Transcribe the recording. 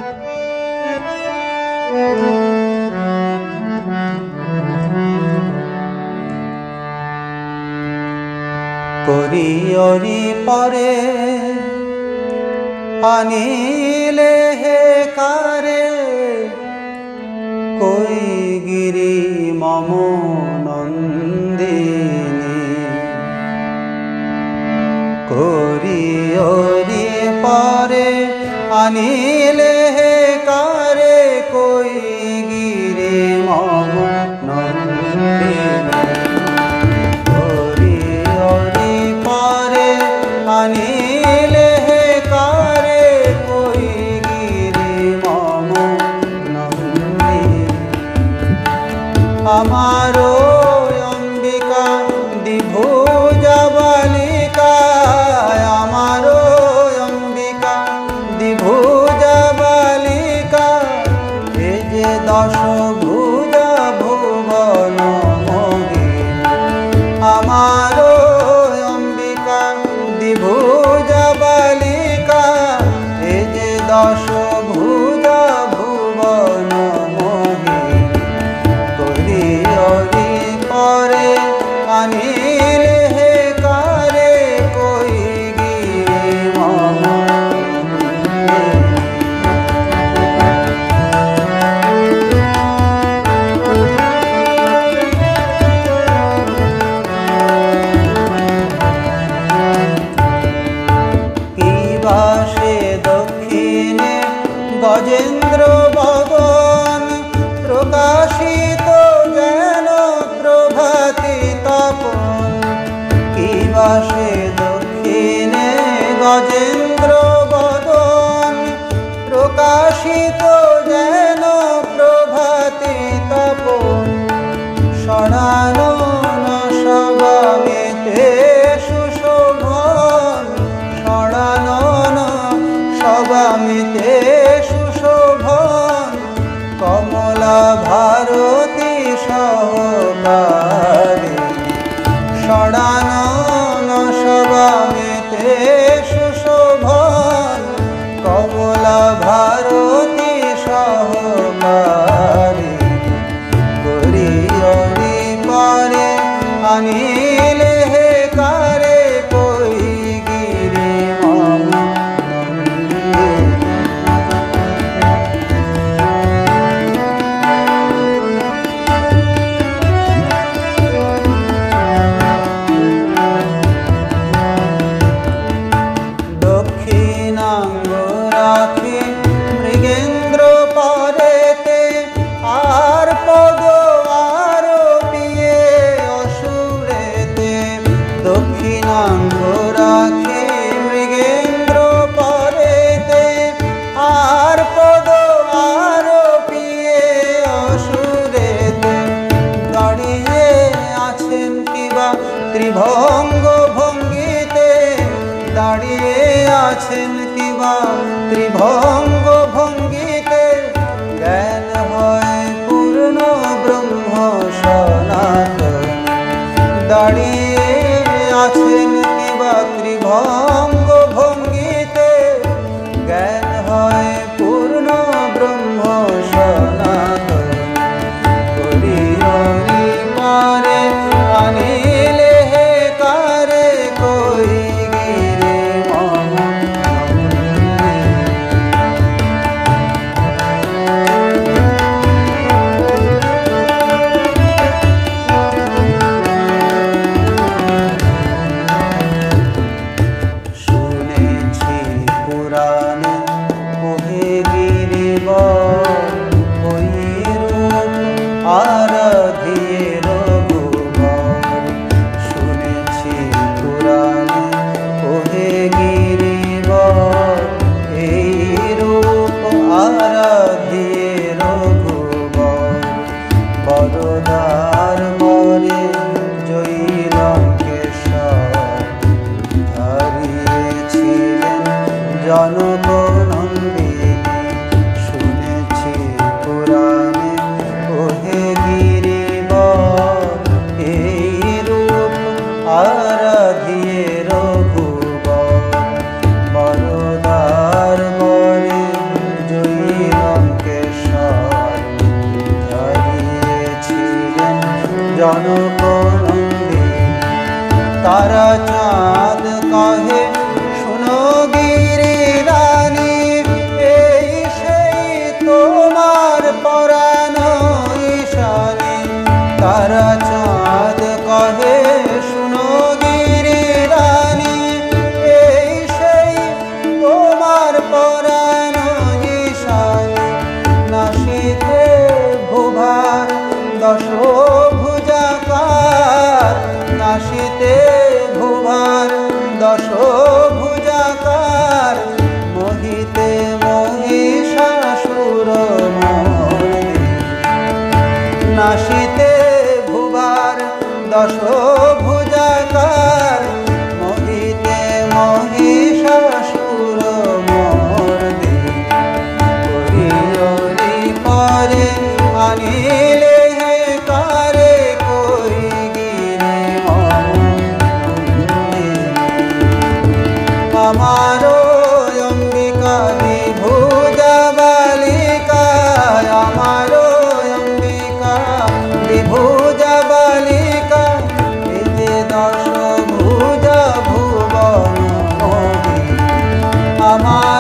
করিয়রি পরে আনিলে হে কারে কই গিরি মম নন্দিনী করিয়রি পরে আনিলে হে কারে কই গিরি মম নন্দিনী আনিলে হে কারে কই গিরি মম নন্দিনী আমারো অম্বিকা দ্বিভুজা বালিকা আমারো অম্বিকা দ্বিভুজা বালিকা এ যে দশভুজা ভুবন মোহিনী আমারো দ্বিভুজা বালিকা এ যে দশভুজা ভুবন মোহিনী করিয়রি পরে আনিলে হে কারে কই গিরি মম দক্ষিণে গজেন্দ্র বদন প্রকাশিত যেন প্রভাতি তপন কি বাসে দক্ষিণে গজেন্দ্র বদন প্রকাশিত যেন প্রভাতি তপন ষড়ানন সবামিতে সুশোভন ষড়ানন সবামিতে সুশোভন কমলা ভারতী সহকারী ষড়ানন সবামিতে সুশোভন কমলা ভারতী সহকারী করিয়রি পরে আনিলে হে কারে কই গিরি মম দক্ষিণাঙ্গ রাখি মৃগেন্দ্র পরেতে আর পদ আরোপিয়ে অসুরেতে দক্ষিণাঙ্গ রাখি মৃগেন্দ্র পরেতে আর পদ আরোপিয়ে অসুরেতে দাঁড়িয়ে আছেন কিবা ত্রিভঙ্গ ভঙ্গিতে দাঁড়িয়ে আছেন কিবা ত্রিভঙ্গ ভঙ্গিতে জ্ঞান হয় পূর্ণ ব্রহ্ম সনাতন দাঁড়িয়ে আছেন কিবা ত্রিভঙ্গ ভঙ্গিতে জ্ঞান হয় পূর্ণ ব্রহ্ম সনাতন করিয়রি পরে আনিলে হে কারে কই গিরি মম শুনেছি পুরাণে ওহে গিরিবর ওই রূপ আরাধিয়ে রঘুবর শুনেছি পুরাণে ওহে গিরিবর এই রূপ আরাধিয়ে রঘুবর বরদার বরে জয়ী লঙ্কেশ্বর হারিয়েছিলেন জনক নন্দিনী শুনেছি পুরাণে ওহে গিরিবর এই রূপ আরাধিয়ে রঘুবর বরদার বরে জয়ী বিভুজা বালিকা আমার অম্বিকা বিভুজা বালিকা এই যে দশ ভুজা ভুবন মোহিনী আমার